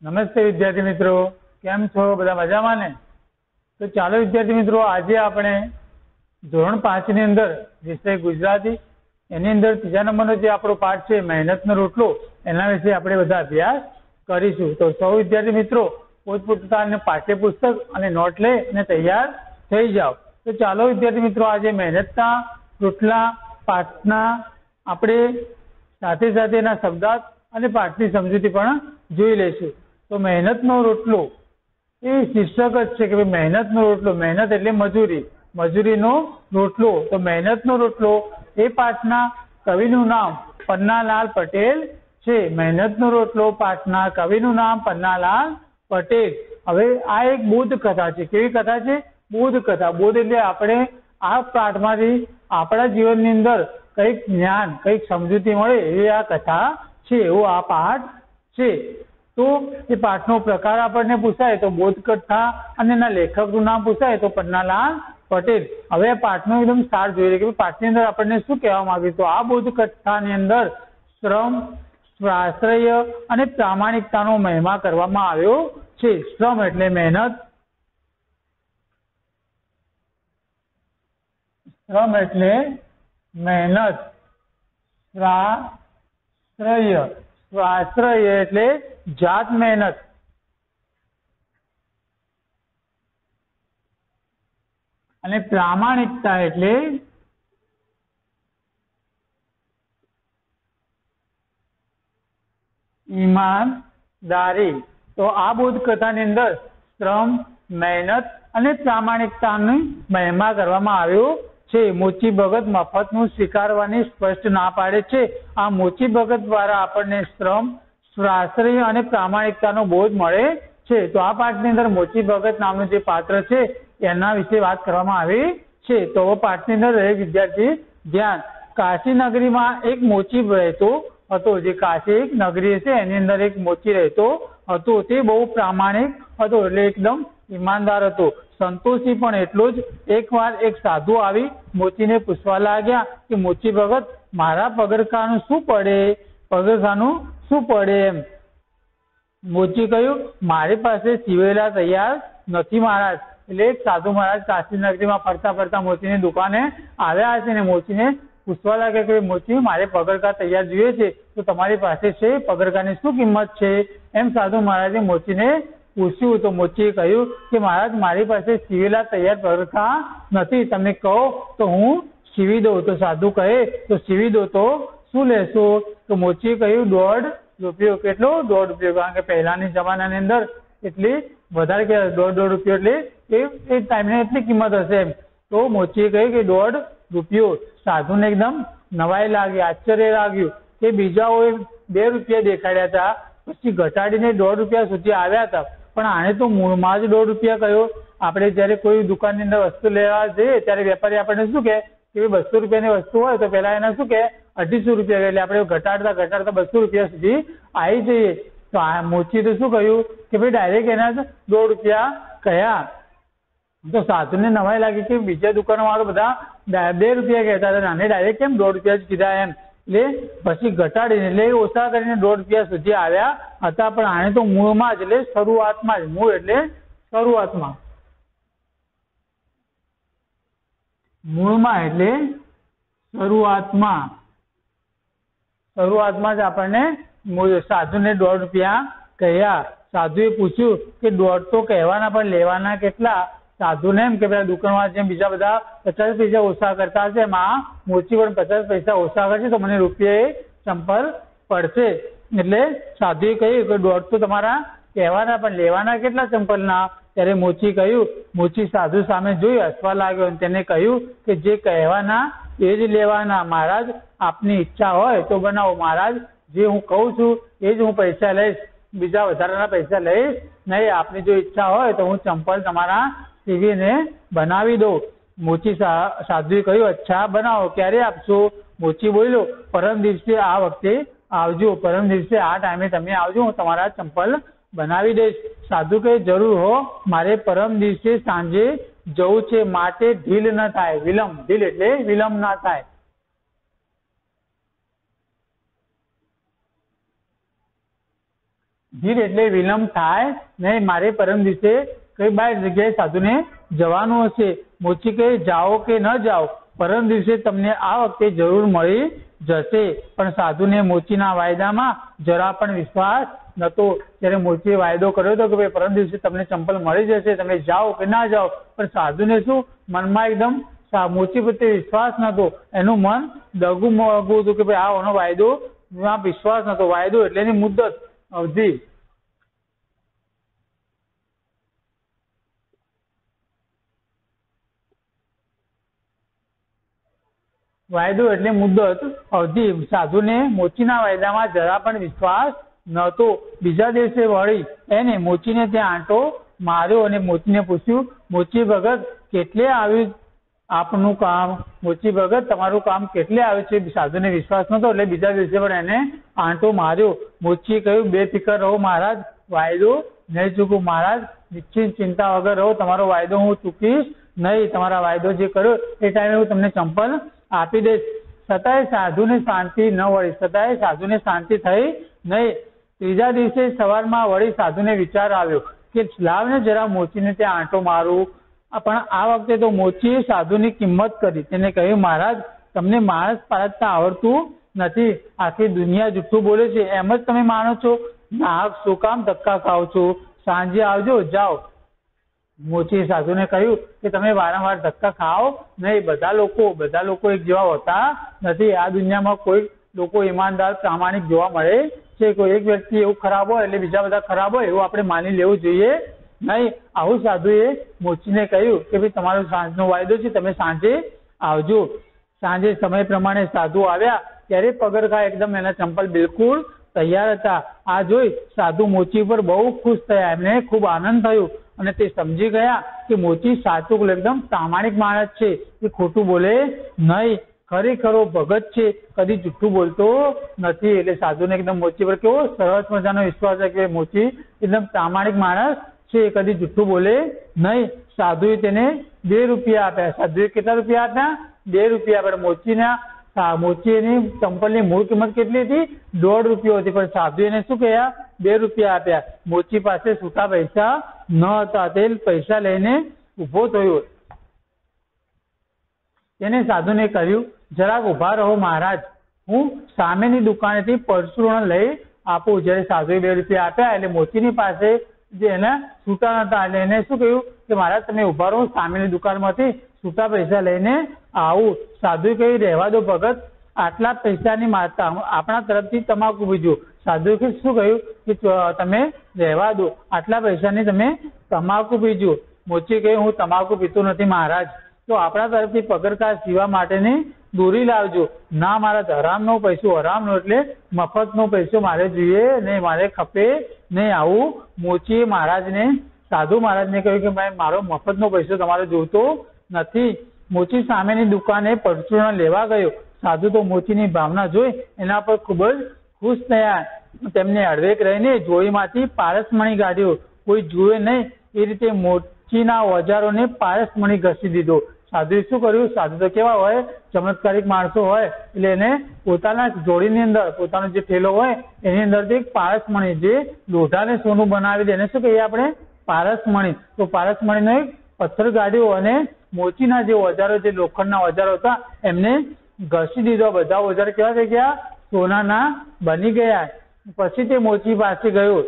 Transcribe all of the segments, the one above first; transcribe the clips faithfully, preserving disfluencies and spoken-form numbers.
નમસ્તે વિદ્યાર્થી મિત્રો, કેમ છો? બધા મજામાં ને? તો ચાલો વિદ્યાર્થી મિત્રો, આજે આપણે ધોરણ પાંચ ની અંદર વિષય ગુજરાતી એની અંદર ત્રીજા નંબરનો જે આપણો પાઠ છે મહેનતનો રોટલો, એના વિશે આપણે બધા અભ્યાસ કરીશું. તો સૌ વિદ્યાર્થી મિત્રો પોતપોતાના પાઠ્યપુસ્તક અને નોટ લઈ અને તૈયાર થઈ જાઓ. તો ચાલો વિદ્યાર્થી મિત્રો, આજે મહેનતના રોટલા પાઠના આપણે સાથે સાથે એના શબ્દાર્થ અને પાઠની સમજૂતી પણ જોઈ લઈશું. તો મહેનતનો રોટલો એ શીર્ષક જ છે કે ભાઈ મહેનતનો રોટલો. મહેનત એટલે મજૂરી, મજૂરીનો રોટલો. તો મહેનતનો રોટલો એ પાઠના કવિનું નામ પન્નાલાલ પટેલ છે. મહેનતનો રોટલો પાઠના કવિનું નામ પન્નાલાલ પટેલ. હવે આ એક બોધ કથા છે. કેવી કથા છે? બોધ કથા. બોધ એટલે આપણે આ પાઠમાંથી આપણા જીવનની અંદર કંઈક જ્ઞાન, કંઈક સમજૂતી મળે એવી આ કથા છે, એવો આ પાઠ છે. તો એ પાઠનો પ્રકાર આપણને પૂછાય તો બોધ કથા, અને એના લેખકનું નામ પૂછાય તો પન્નાલાલ પટેલ. હવે આ પાઠનો એકદમ સાર જોઈ લે કે પાઠની અંદર આપણને શું કહેવા માંગ્યું. તો આ બોધ કથાની અંદર શ્રમ, સ્વાશ્રય અને પ્રામાણિકતાનો મહિમા કરવામાં આવ્યો છે. શ્રમ એટલે મહેનત, શ્રમ એટલે મહેનત, સ્વાશ્રય, સ્વાશ્રય એટલે જાત મહેનત, અને પ્રામાણિકતા એટલે ઈમાનદારી. તો આ બોધ કથાની અંદર શ્રમ, મહેનત અને પ્રામાણિકતાની મહિમા કરવામાં આવ્યો છે. મોચી ભગત મફતનું સ્વીકારવાની સ્પષ્ટ ના પાડે છે. આ મોચી ભગત દ્વારા આપણને શ્રમ, સ્વાશ્રય અને પ્રામાણિકતાનો બોધ મળે છે. તો આ પાઠની અંદર મોચી ભગત નામનું જે પાત્ર છે એના વિશે વાત કરવામાં આવી છે. તો પાઠની અંદર દરેક વિદ્યાર્થી ધ્યાન. કાશી નગરીમાં એક મોચી રહેતો હતો. જે કાશી એક નગરી છે એની અંદર એક મોચી રહેતો હતો. તે બહુ પ્રામાણિક હતો, એટલે એકદમ ઈમાનદાર હતો. સંતોષી પણ એટલો જ. એકવાર એક સાધુ આવી મોચીને પૂછવા લાગ્યા કે મોચી ભગત, મારા પગરખાનું શું પડે? પગરખાનું શું પડે એમ. મોચી કહ્યું, મારી પાસે સીવેલા તૈયાર નથી મહારાજ. એટલે એક સાધુ મહારાજ કાશી નગરીમાં ફરતા ફરતા મોચીની દુકાને આવ્યા હશે ને મોચીને પૂછવા લાગ્યા કે મોચી, મારે પગરખા તૈયાર જોઈએ છે, તો તમારી પાસે છે? પગરખાની શું કિંમત છે? એમ સાધુ મહારાજે મોચીને પૂછ્યું. તો મોચીએ કહ્યું કે મહારાજ, મારી પાસે સીવેલા તૈયાર પગરખા નથી, તમે કહો તો હું સીવી દઉં. તો સાધુ કહે તો સીવી દો, તો શું લેશો? તો મોચીએ કહ્યું દોઢ રૂપિયો. કેટલો? દોઢ રૂપિયો. કારણ કે પહેલાની જમાનાની અંદર એટલી વધારે કે દોઢ દોઢ રૂપિયો એટલે એ એ ટાઈમને એટલી કિંમત હશે એમ. તો મોચીએ કહ્યું કે દોઢ રૂપિયો. સાધુને એકદમ નવાઈ લાગી, આશ્ચર્ય લાગ્યું કે બીજાઓએ બે રૂપિયા દેખાડ્યા હતા, પછી ઘટાડીને દોઢ રૂપિયા સુધી આવ્યા હતા, પણ આને તો મૂળમાં જ દોઢ રૂપિયા કહ્યો. આપણે જયારે કોઈ દુકાનની અંદર વસ્તુ લેવા જઈએ ત્યારે વેપારી આપણને શું કહે કે બસો રૂપિયાની વસ્તુ હોય તો પેલા એને શું કહે અઢીસો રૂપિયા, એટલે આપણે ઘટાડતા ઘટાડતા બસો રૂપિયા સુધી આવી જઈએ. તો આ મોચી તો શું કહ્યું કે ભાઈ ડાયરેક્ટ એના દોઢ રૂપિયા કહ્યા. તો સાધુને નવાઈ લાગી કે બીજા દુકાનો વાળા બધા બે રૂપિયા કહેતા હતા, આને ડાયરેક્ટ કેમ દોઢ રૂપિયા જ કીધા એમ. એટલે પછી ઘટાડીને એટલે ઓછા કરીને દોઢ રૂપિયા સુધી આવ્યા હતા, પણ આને તો મૂળમાં જ એટલે શરૂઆતમાં જ. મૂળ એટલે શરૂઆતમાં, મૂળમાં એટલે શરૂઆતમાં, શરૂઆતમાં જ આપણને સાધુને દોઢ રૂપિયા કહ્યા. સાધુએ પૂછ્યું કે દોઢ તો કહેવાના, પણ લેવાના કેટલા? સાધુને એમ કે પેલા દુકાનવાળા જેમ બીજા બધા પચાસ પૈસા ઓછા કરતા હશે, એમાં મોચી પણ પચાસ પૈસા ઓછા કરશે તો મને રૂપિયા ચંપલ પડશે. એટલે સાધુએ કહ્યું કે દોઢ તો તમારા કહેવાના, પણ લેવાના કેટલા ચંપલના? ત્યારે મોચી કહ્યું, મોચી સાધુ સામે જોઈ હસવા લાગ્યો અને તેને કહ્યું કે જે કહેવાના એ જ લેવાના. મહારાજ, આપની ઈચ્છા હોય તો બનાવો. મહારાજ, જે હું કહું છું એ જ હું પૈસા લઈશ, બીજા વધારાના પૈસા લઈશ નહીં. આપની જો ઈચ્છા હોય તો હું ચંપલ તમારા સીવીને બનાવી દઉં. મોચી સાધુએ કહ્યું, અચ્છા બનાવો. ક્યારે આપશો? મોચી બોલ્યો, પરમ દિવસે આ વખતે આવજો. પરમ દિવસે આ ટાઈમે તમે આવજો, હું તમારા ચંપલ બનાવી દઈશ. સાધુ કહે, જરૂર હો, મારે પરમ દિવસે સાંજે જવું છે, માટે ઢીલ ન થાય. વિલંબ, ઢીલ એટલે વિલંબ ના થાય. ધીર એટલે વિલંબ થાય નહીં, મારે પરમ દિવસે કઈ બાર જગ્યાએ સાધુને જવાનું હશે. મોચી કહે જાઓ કે ન જાઓ, પરમ દિવસે તમને આ વખતે જરૂર મળી જશે. પણ સાધુને મોચીના વાયદામાં જરા પણ વિશ્વાસ નતો. ત્યારે મોચીએ વાયદો કર્યો હતો કે ભાઈ પરમ દિવસે તમને ચંપલ મળી જશે, તમે જાઓ કે ના જાઓ. પણ સાધુને શું મનમાં એકદમ મોચી પ્રત્યે વિશ્વાસ નતો, એનું મન દગું મોગું હતું કે ભાઈ આનો વાયદો વિશ્વાસ નતો. વાયદો એટલે એની મુદ્દત અવધિ, વાયદો એટલે મુદ્દત અવધિ. સાધુને મોચીના વાયદામાં જરા પણ વિશ્વાસ નતો. બીજા દિવસે વળી એને મોચીને ત્યાં આંટો માર્યો અને મોચીને પૂછ્યું, મોચી ભગત કેટલે આવ્યું આપનું કામ? મોચી ભગત તમારું કામ કેટલે આવ્યું છે? સાધુને વિશ્વાસ નતો એટલે બીજા દિવસે પણ એને આંટો માર્યો. મોચીએ કહ્યું, બે ફિકર રહો મહારાજ, વાયદો નહીં ચૂકું. મહારાજ નિશ્ચિત ચિંતા વગર રહો, તમારો વાયદો હું ચૂકીશ નહીં. તમારા વાયદો જે કર્યો એ ટાઈમે હું તમને ચંપલ આપી દઈશ. છતાંય સાધુને શાંતિ ન વળી, છતાંય સાધુને શાંતિ થઈ નહીં. ત્રીજા દિવસે સવારમાં વળી સાધુને વિચાર આવ્યો કે લાવને જરા મોચીને ત્યાં આંટો મારું. પણ આ વખતે તો મોચીએ સાધુની કિંમત કરી. તેને કહ્યું, મહારાજ તમને માણસ પારખતા આવડતું નથી, આખી દુનિયા જુઠ્ઠું બોલે છે એમ જ તમે માનો છો? નાહક શું કામ ધક્કા ખાવ છો? સાંજે આવજો, જાઓ. મોચીએ સાધુને કહ્યું કે તમે વારંવાર ધક્કા ખાઓ નહીં. બધા લોકો બધા લોકો એક જેવા હોતા નથી. આ દુનિયામાં કોઈ લોકો ઈમાનદાર પ્રામાણિક જોવા મળે છે. કોઈ એક વ્યક્તિ એવું ખરાબ હોય એટલે બીજા બધા ખરાબ હોય એવું આપણે માની લેવું જોઈએ નહીં. આવું સાધુએ મોચીને કહ્યું કે ભાઈ તમારો સાંજનો વાયદો છે, તમે સાંજે આવજો. સાંજે સમય પ્રમાણે સાધુ આવ્યા ત્યારે પગરખા એકદમ એના ચંપલ બિલકુલ તૈયાર હતા. આ જોઈ સાધુ મોચી પર બહુ ખુશ થયા. એમને ખૂબ આનંદ થયો અને તે સમજી ગયા કે મોચી સાચું એકદમ પ્રામાણિક માણસ છે, એ ખોટું બોલે નહીં, ખરેખરો ભગત છે, કદી જુઠ્ઠું બોલતો નથી. એટલે સાધુને એકદમ મોચી પર કેવો સરસ મજાનો વિશ્વાસ છે કે મોચી એકદમ પ્રામાણિક માણસ છે, કદી જુઠ્ઠું બોલે નહીં. સાધુએ તેને બે રૂપિયા આપ્યા. સાધુએ કેટલા રૂપિયા આપ્યા? બે રૂપિયા આપ્યા. મોચીના મોચીની ચંપલની મૂળ કિંમત કેટલી હતી? દોઢ રૂપિયો હતી. પણ સાધુ એને શું કહ્યા? બે રૂપિયા આપ્યા. મોચી પાસે છૂટા પૈસા ન હતા. તે પૈસા લઈને ઉભો થયો. તેને સાધુને કહ્યું, જરાક ઉભા રહો મહારાજ, હું સામેની દુકાનેથી પરચુરણ લઈ આપું. જયારે સાધુએ બે રૂપિયા આપ્યા એટલે મોચીની પાસે જે એના છૂટા નતા એટલે એને શું કહ્યું કે મહારાજ તમે ઉભા રહો, સામેની દુકાનમાંથી છૂટા પૈસા લઈને આવું. સાધુએ કહ્યું, રહેવા દો ભગત, આટલા પૈસાની માતા આપણા તરફથી તમાકુ પીજો. સાધુએ શું કહ્યું કે તમે રહેવા દો, આટલા પૈસાની તમે તમાકુ પીજો. મોચી કહ્યું, હું તમાકુ પીતો નથી મહારાજ, તો આપણા તરફથી પગરખા સીવા માટેની દોરી લાવજો. ના મહારાજ, હરામનો પૈસો હરામનો એટલે મફતનો પૈસો મારે જોઈએ નહીં, મારે ખપે નહીં. આવું મોચીએ મહારાજને સાધુ મહારાજને કહ્યું કે ભાઈ મારો મફતનો પૈસો તમારે જોતો નથી. મોચી સામેની દુકાને પરચુરણ લેવા ગયો. સાધુ તો મોચીની ભાવના જોઈ એના પર ખૂબ જ ખુશ થયા. તેમને હળવેક રહીને જોડીમાંથી પારસમણી કાઢ્યો. કોઈ જુએ નહીં એ રીતે મોચીના ઓજારોને પારસમણી ઘસી દીધો. સાધુએ શું કર્યું? સાધુ તો કેવા હોય, ચમત્કારિક માણસો હોય એટલે એને પોતાના જોડીની અંદર પોતાનો જે થેલો હોય એની અંદરથી એક પારસમણી, જે લોઢાને સોનું બનાવી દે એને શું કહીએ આપણે? પારસમણી. તો પારસમણીનો એક પથ્થર કાઢ્યો અને મોચીના જે ઓજારો, જે લોખંડના ઓજારો હતા એમને ઘસી દીધો. બધા ઓજારો કેવા થઈ ગયા? સોનાના બની ગયા. પછી તે મોચી પાસે ગયો.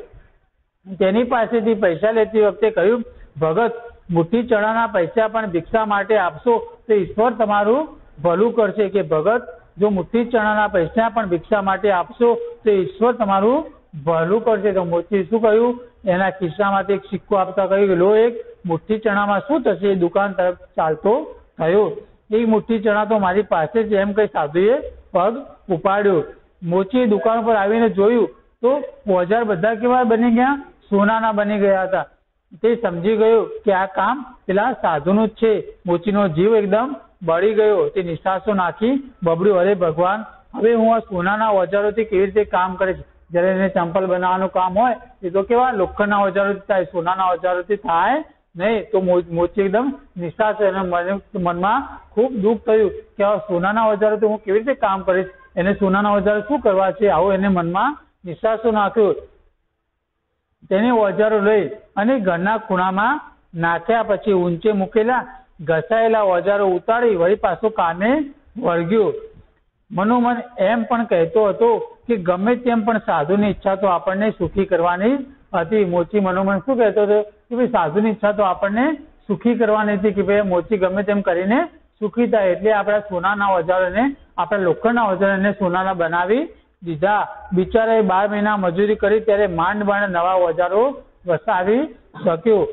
તેની પાસેથી પૈસા લેતી વખતે કહ્યું, ભગત મુઠ્ઠી ચણાના પૈસા પણ ભિક્ષા માટે આપશો તો ઈશ્વર તમારું ભલું કરશે. કે ભગત જો મુઠ્ઠી ચણાના પૈસા પણ ભિક્ષા માટે આપશો તો ઈશ્વર તમારું ભલું કરશે. તો મોચી શું કહ્યું? એના ખિસ્સામાંથી એક સિક્કો આપતા કહ્યું કે લો, એક મુઠ્ઠી ચણામાં શું થશે? એ દુકાન તરફ ચાલતો થયો. એક મુઠ્ઠી ચણા તો મારી પાસે છે એમ કઈ સાધુએ પગ ઉપાડ્યો. મોચીએ દુકાન પર આવીને જોયું તો ઓજાર બધા કેવા બની ગયા? સોનાના બની ગયા હતા. તે સમજી ગયો કે આ કામ પેલા સાધુનું જ છે. મોચીનો જીવ એકદમ બળી ગયો. તે નિશાસો નાખી બબડ્યો, અરે ભગવાન, હવે હું આ સોનાના ઓજારોથી કેવી રીતે કામ કરે છે? જયારે એને ચંપલ બનાવવાનું કામ હોય એ તો કેવા લોખંડના ઓજારોથી થાય, સોનાના ઓજારોથી થાય નહીં. તો મોચી એકદમ નિશાસ, એના મનમાં ખૂબ દુઃખ થયું કે આ સોનાના ઓજારોથી હું કેવી રીતે કામ કરીશ? એને સોનાના ઓજારો શું કરવા છે? આવું એને મનમાં નિશાસો નાખ્યો. તેને ઓજારો લઈ અને ઘરના ખૂણામાં નાખ્યા. પછી ઊંચે મૂકેલા ઘસાયેલા ઓજારો ઉતારી વળી પાછો કામે વળગ્યો. મનોમન એમ પણ કહેતો હતો કે ગમે તેમ પણ સાધુની ઈચ્છા તો આપણને સુખી કરવાની હતી. મોચી મનોમન શું કહેતો હતો કે ભાઈ સાધુની ઈચ્છા તો આપણને સુખી કરવાની હતી, કે ભાઈ મોચી ગમે તેમ કરીને સુખી થાય. એટલે આપણા સોનાના ઓજારોને, આપણા લોખંડના ઓજારોને સોનાના બનાવી દીધા. બિચારાએ બાર મહિના મજૂરી કરી ત્યારે માંડ માંડ નવા ઓજારો વસાવી શક્યો.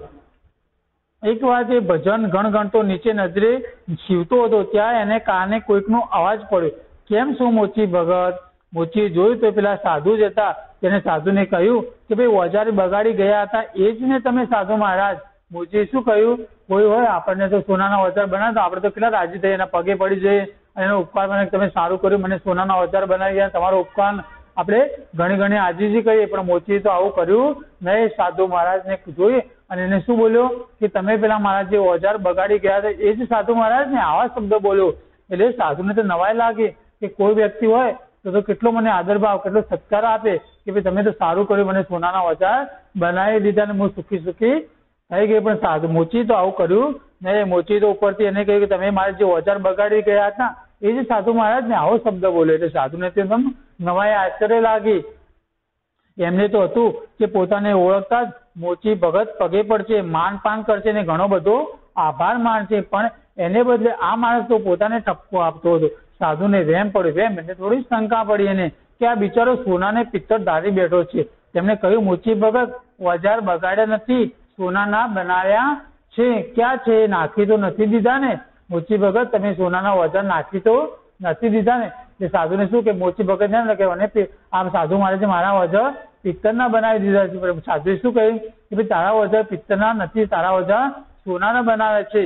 એક વાર એ ભજન ગણગણતો નીચે નજરે શીવતો હતો, ત્યાં એને કાને કોઈકનો અવાજ પડ્યો. કેમ શું મોચી ભગત? મોચીએ જોયું તો પેલા સાધુ જ હતા. તેને સાધુને કહ્યું કે ભાઈ ઓજાર બગાડી ગયા હતા એ જ ને તમે સાધુ મહારાજ? મોચીએ શું કહ્યું, કોઈ હોય આપણને તો સોનાના ઓજાર બનાવતા આપણે તો કેટલા રાજી થઈ એના પગે પડી જઈએ અને એનો ઉપકાર મને તમે સારું કર્યું, મને સોનાના ઓજાર બનાવી ગયા, તમારો ઉપકાર આપણે ઘણી ઘણી આજીજી કરીએ. પણ મોચીએ તો આવું કર્યું નહીં. સાધુ મહારાજને જોઈ અને એને શું બોલ્યો કે તમે પેલા મારા જે ઓજાર બગાડી ગયા હતા એ જ સાધુ મહારાજ ને? આવા શબ્દ બોલ્યો. એટલે સાધુને તો નવાઈ લાગી કે કોઈ વ્યક્તિ હોય તો તો કેટલો મને આદર ભાવ, કેટલો સત્કાર આપે કે ભાઈ તમે તો સારું કર્યું, મને સોનાના ઓજાર બનાવી દીધા ને હું સુખી સુખી થઈ ગઈ. પણ સાધુ મોચી તો આવું કર્યું નહીં. મોચી તો ઉપરથી એને કહ્યું કે તમે મારે જે ઓજાર બગાડી ગયા હતા એ જ સાધુ મહારાજ ને? આવો શબ્દ બોલ્યો. એટલે સાધુને તો એકદમ નવાઈ આશ્ચર્ય લાગી. એમને તો હતું કે પોતાને ઓળખતા જ મોચી ભગત પગે પડશે, માન પાન કરશે ને ઘણો બધો આભાર માનશે. પણ એને બદલે આ માણસ તો પોતાને ઠપકો આપતો હતો. સાધુને વેમ પડ્યો. વેમ એટલે થોડી શંકા પડી એને કે આ બિચારો સોનાને પિત્તળ ધારી બેઠો છે. તેમણે કહ્યું, મોચી ભગત ઓજાર બગાડ્યા નથી, સોનાના બનાવ્યા છે. ક્યાં છે? નાખી તો નથી દીધા ને? મોચી ભગત તમે સોનાના ઓજાર નાખી તો નથી દીધા ને? એ સાધુને શું કે મોચી ભગત ને કે મને આમ સાધુ મારે મારા ઓજાર પિત્તળના બનાવી દીધા છે. સાધુએ શું કહ્યું કે ભાઈ તારા ઓજાર પિત્તળના નથી, તારા ઓજાર સોનાના બનાવે છે.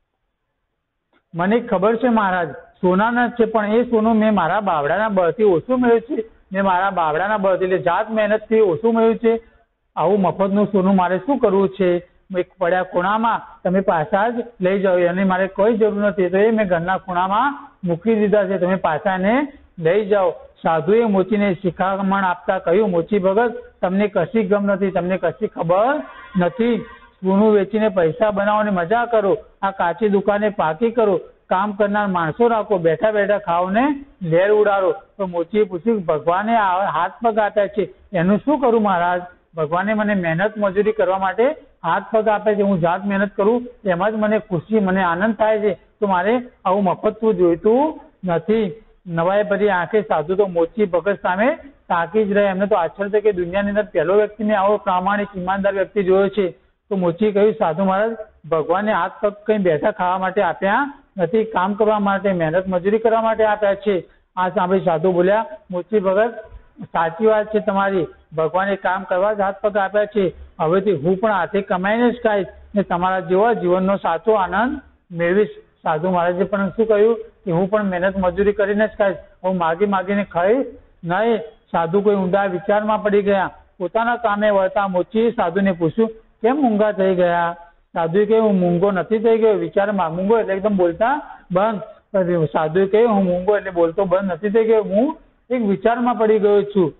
મને ખબર છે મહારાજ સોનાના છે, પણ એ સોનું મેં મારા બાવડાના બળથી ઓછું મળ્યું છે. મેં મારા બાવડાના બળથી એટલે જાત મહેનતથી ઓછું મળ્યું છે. આવું મફતનું સોનું મારે શું કરવું છે? એક પડ્યા ખૂણામાં તમે પાછા જ લઈ જાઓ, અને મારે કોઈ જરૂર નથી. તો એ મેં ઘરના ખૂણામાં મૂકી દીધા છે, તમે પાછા એને લઈ જાઓ. સાધુએ મોચીને શિખામણ આપતા કહ્યું, મોચી ભગત તમને કશી ગમ નથી, તમને કશી ખબર નથી. સોનું વેચીને પૈસા બનાવવાની મજા કરો, આ કાચી દુકાને પાકી કરો, કામ કરનાર માણસો રાખો, બેઠા બેઠા ખાઓ ને લેર ઉડાડો. તો મોચીએ પૂછ્યું, ભગવાને હાથ પગ આપ્યા છે એનું શું કરું મહારાજ? ભગવાને મને મહેનત મજૂરી કરવા માટે હાથ પગ આપે છે, હું જાત મહેનત કરું એમાં જ મને ખુશી, મને આનંદ થાય છે. તો મારે આવું મફત જોઈતું નથી. નવાઈ ભરી આંખે સાધુ તો મોચી ભગત સામે તાકી જ રહે. એમને તો આશ્ચર્ય છે કે દુનિયાની અંદર પહેલો વ્યક્તિ મેં આવો પ્રામાણિક ઈમાનદાર વ્યક્તિ જોયો છે. તો મોચીએ કહ્યું, સાધુ મહારાજ ભગવાને હાથ પગ કઈ બેઠા ખાવા માટે આપ્યા નથી, કામ કરવા માટે, મહેનત મજૂરી કરવા માટે આપ્યા છે. આ સાંભળી સાધુ બોલ્યા, મોચી ભગત સાચી વાત છે તમારી, ભગવાને કામ કરવા જ હાથ પગ આપ્યા છે. હવેથી હું પણ હાથે કમાઈને જ ખાઈશ ને તમારા જેવા જીવનનો સાચો આનંદ મેળવીશ. સાધુ મહારાજે પણ શું કહ્યું કે હું પણ મહેનત મજૂરી કરીને જ ખાઈશ, હું માગી માગીને ખાઈશ નહીં. સાધુ કોઈ ઊંડા વિચારમાં પડી ગયા. પોતાના કામે વળતા મોચીએ સાધુને પૂછ્યું, કેમ મૂંગા થઈ ગયા? સાધુએ કહ્યું, હું મૂંગો નથી થઈ ગયો, વિચારમાં. મૂંગો એટલે એકદમ બોલતા બંધ. સાધુએ કહ્યું, હું મૂંગો એટલે બોલતો બંધ નથી થઈ ગયો, હું એક વિચારમાં પડી ગયો છું.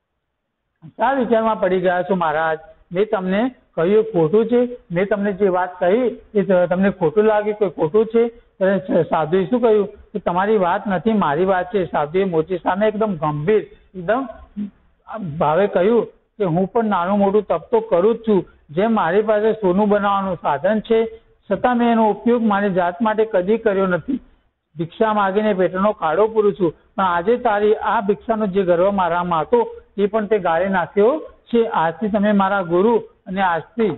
શા વિચારમાં પડી ગયા છો મહારાજ? મેં તમને કહ્યું ખોટું છે? મેં તમને જે વાત કહી એ તમને ખોટું લાગ્યું, કોઈ ખોટું છે? સાધુએ શું કહ્યું કે તમારી વાત નથી, મારી વાત છે. સાધુએ મોચી સામે એકદમ ગંભીર, એકદમ ભાવે કહ્યું કે હું પણ નાનું મોટું તપ તો કરું જ છું. જેમ મારી પાસે સોનું બનાવવાનું સાધન છે, છતાં મેં એનો ઉપયોગ મારી જાત માટે કદી કર્યો નથી. ભિક્ષા માગીને પેટનો ખાડો પૂરું છું, પણ આજે તારી આ ભિક્ષાનો જે ગર્વ મારામાં હતો એ પણ તે ગાળી નાખ્યો છે. આજથી તમે મારા ગુરુ, અને આજથી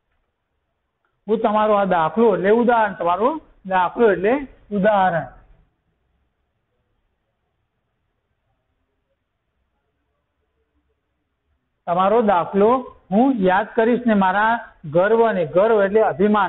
હું તમારો આ દાખલો એટલે ઉદાહરણ, તમારો દાખલો એટલે ઉદાહરણ. તમારો દાખલો હું યાદ કરીશ ને મારા ગર્વ, અને ગર્વ એટલે અભિમાન,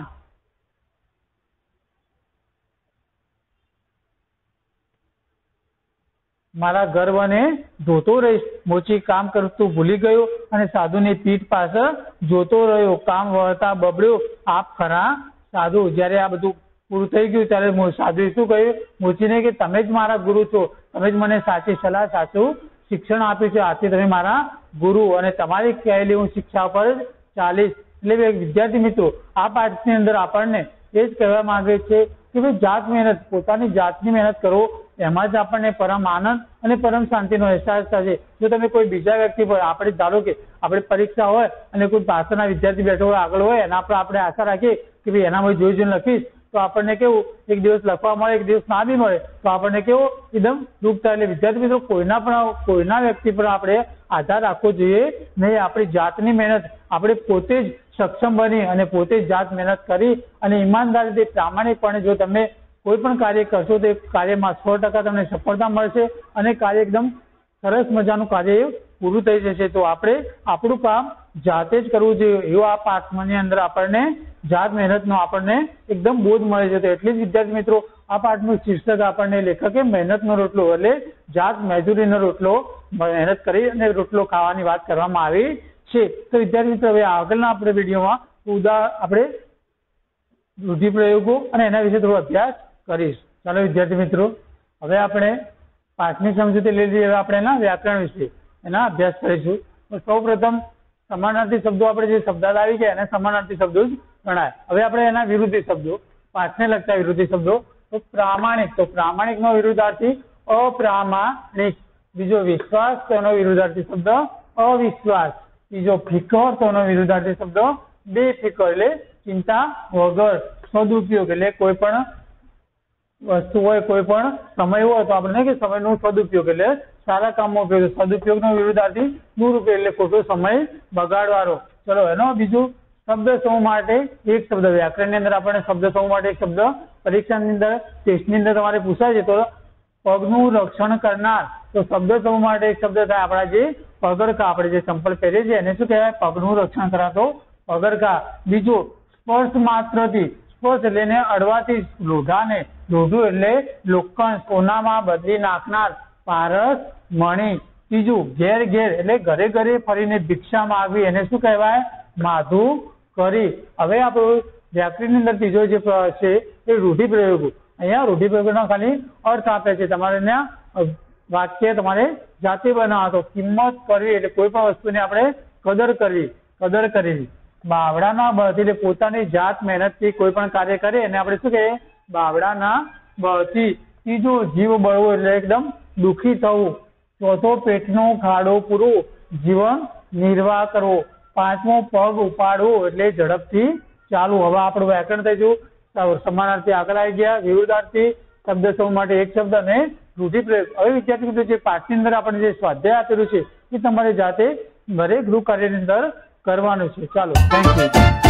મારા ગર્વને જોતો રહીશ. મોચી કામ કરતું ભૂલી ગયો અને સાધુની પીઠ પાછળ જોતો રહ્યો. કામ વળતા બબડ્યો, આપ ખરા સાધુ? જયારે આ બધું પૂરું થઈ ગયું ત્યારે સાધુએ શું કહ્યું મોચીને કે તમે જ મારા ગુરુ છો, તમે જ મને સાચી સલાહ, સાચું શિક્ષણ આપ્યું છે, આથી તમે મારા ગુરુ અને તમારી કહેલી હું શિક્ષા પર જ ચાલીશ. એટલે વિદ્યાર્થી મિત્રો, આ પાઠની અંદર આપણને એ જ કહેવા માંગે છે કે ભાઈ જાત મહેનત, પોતાની જાતની મહેનત કરો, એમાં જ આપણને પરમ આનંદ અને પરમ શાંતિનો અહેસાસ થશે. જો તમે કોઈ બીજા વ્યક્તિ પર, આપણે ધારો કે આપણે પરીક્ષા હોય અને કોઈ પાછળના વિદ્યાર્થી બેઠો હોય, આગળ હોય, એના પર આપણે આશા રાખીએ કે ભાઈ એનામાં જોઈ જોઈને લખીશ તો આપણને કેવું એક દિવસ લખવા મળે, એક દિવસ ના બી મળે તો આપણને કેવું એકદમ દુઃખ થાય. એટલે વિદ્યાર્થી મિત્રો, કોઈના પણ કોઈના વ્યક્તિ પર આપણે આધાર રાખવો જોઈએ નહીં. આપણી જાતની મહેનત, આપણે પોતે જ સક્ષમ બની અને પોતે જ જાત મહેનત કરી અને ઈમાનદારીથી પ્રામાણિકપણે જો તમે કોઈ પણ કાર્ય કરશો તો એ કાર્યમાં સો ટકા તમને સફળતા મળશે અને કાર્ય એકદમ સરસ મજાનું કાર્ય પૂરું થઈ જશે. તો આપણે આપણું કામ જાતે જ કરવું જોઈએ, એવો આ પાઠની અંદર આપણને જાત મહેનતનો આપણને એકદમ બોધ મળે છે. તો એટલે જ વિદ્યાર્થી મિત્રો, આ પાઠનું શીર્ષક આપણને લેખકે મહેનતનો રોટલો એટલે જાત મજૂરીનો રોટલો, મહેનત કરી અને રોટલો ખાવાની વાત કરવામાં આવી છે. તો વિદ્યાર્થી મિત્રો, હવે આગળના આપણે વિડીયોમાં ઉદા આપણે રૂઢિપ્રયોગો અને એના વિશે થોડો અભ્યાસ કરીશ. ચાલો વિદ્યાર્થી મિત્રો, હવે આપણે પાઠની સમજૂતી લઈ લઈએ. હવે આપણે એના વ્યાકરણ વિશે એના અભ્યાસ કરીશું. તો સૌ પ્રથમ સમાનાર્થી શબ્દો, આપણે જે શબ્દાર્થ આવી ગયા એને સમાનાર્થી શબ્દો જ ગણાય. હવે આપણે એના વિરુદ્ધી શબ્દો, પાઠને લગતા વિરુદ્ધી શબ્દો. તો પ્રામાણિક, તો પ્રામાણિકનો વિરુદ્ધાર્થી અપ્રામાણિક. બીજો વિશ્વાસ, તો એનો વિરુદ્ધાર્થી શબ્દ અવિશ્વાસ. ત્રીજો ફિકર, તો એનો વિરુદ્ધાર્થી શબ્દ બેફિકર એટલે ચિંતા વગર. સદુપયોગ એટલે કોઈ પણ વસ્તુ હોય, કોઈ પણ સમય હોય તો આપણે કે સમયનો સદુપયોગ એટલે સારા કામમાં ઉપયોગ. સદુપયોગનો વિરુદ્ધાર્થી દુરુપયોગ એટલે ખોટો સમય બગાડવાનો. ચલો, એનો બીજું શબ્દ સમૂહ માટે એક શબ્દ. વ્યાકરણની અંદર આપણને શબ્દ સમૂહ માટે એક શબ્દ પરીક્ષાની અંદર, ટેસ્ટની અંદર તમારે પૂછાય છે. તો પગનું રક્ષણ કરનાર, તો શબ્દ સમૂહ માટે એક શબ્દ થાય આપણા જે પગરખા, આપણે જે ચંપલ પહેરીએ છીએ એને શું કહેવાય? પગનું રક્ષણ કરાતો પગરખા. બીજું સ્પર્શ માત્રથી, સ્પર્શ એટલે એને અડવાથી, લોઢાને, લોઢું એટલે લોખંડ, સોનામાં બદલી નાખનાર, પારસ મણી. ત્રીજું ઘેર ઘેર એટલે ઘરે ઘરે ફરીને ભિક્ષા માંગવી, એને શું કહેવાય? માધુ કરી. હવે આપણું વ્યાકરણની અંદર ત્રીજો જે છે એ રૂઢિપ્રયોગો. અહીંયા રૂઢિપ્રયોગોનો ખાલી અર્થ આપે છે. તમારે ત્યાં વાક્ય તમારે જાતે બનાવો. તો કિંમત કરવી એટલે કોઈ પણ વસ્તુની આપણે કદર કરવી, કદર કરવી. બાવડાના બળથી એટલે પોતાની જાત મહેનતથી કોઈ પણ કાર્ય કરે એને આપણે શું કહીએ? બાવડાના બળથી. ત્રીજો જીવ બળવો એટલે એકદમ દુઃખી થવું. ચોથો પેટનો ખાડો પૂરવો, જીવન નિર્વાહ કરવો. પાંચમો પગ ઉપાડવો એટલે ઝડપથી ચાલવું. હવે આપણું વ્યાકરણ થઈ ગયું. સમાનાર્થી આગળ આવી ગયા, વિરુદ્ધાર્થી, શબ્દ સમૂહ માટે એક શબ્દ અને રૂઢિપ્રયોગ. હવે વિદ્યાર્થી મિત્રો, જે પાઠની અંદર આપણને જે સ્વાધ્યાય આપેલું છે એ તમારે જાતે ઘરે ગૃહ કાર્યની અંદર કરવાનું છે. ચાલો, થેન્ક યુ.